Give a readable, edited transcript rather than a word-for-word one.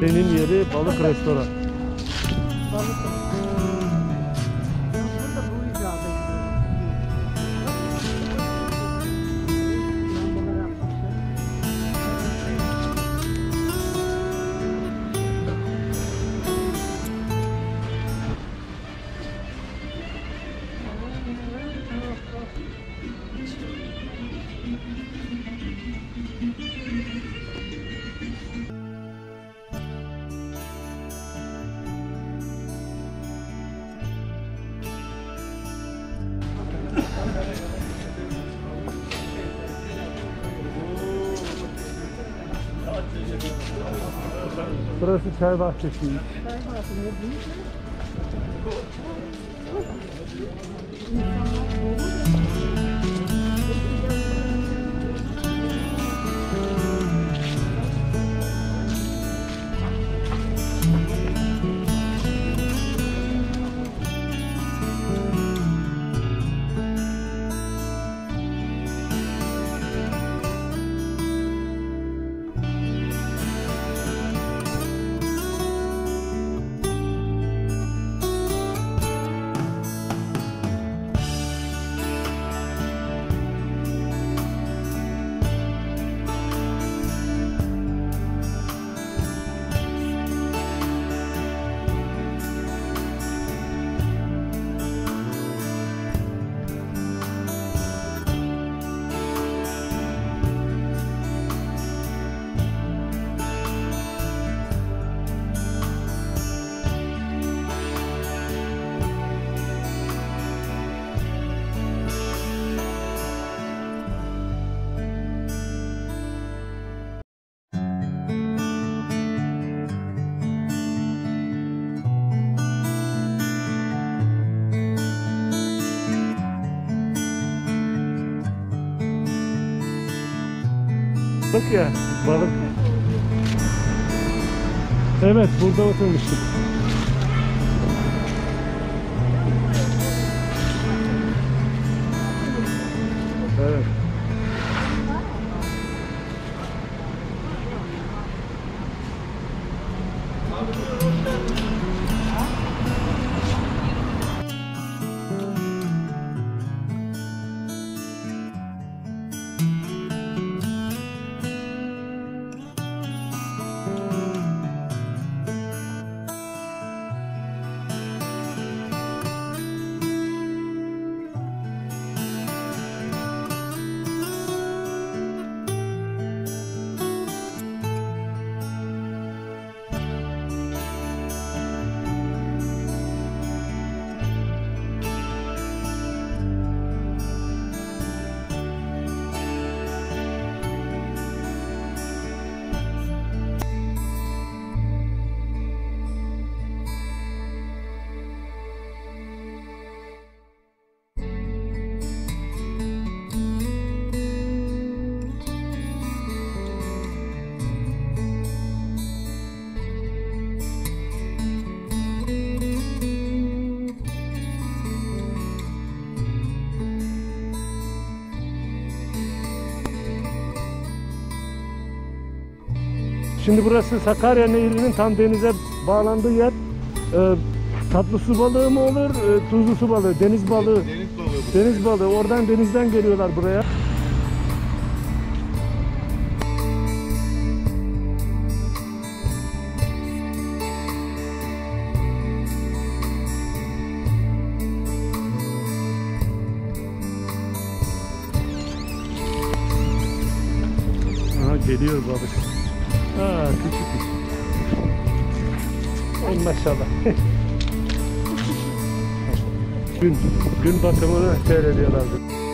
Ali'nin yeri balık restoran. Balık. Burada bu icabı. Lambalar yapmışlar. Burası çay bahçesi. Çay bahçesi ne büyük mü? Bak ya, balık. Evet, burada oturmuştuk. Evet. Şimdi burası Sakarya Nehri'nin tam denize bağlandığı yer. Tatlı su balığı mı olur, tuzlu su balığı, deniz balığı. Deniz balığı. Deniz balığı. Oradan denizden geliyorlar buraya. Aha, geliyor balık. Aa, küçük. Ay maşallah. Gün bakımını seyrediyorlardı.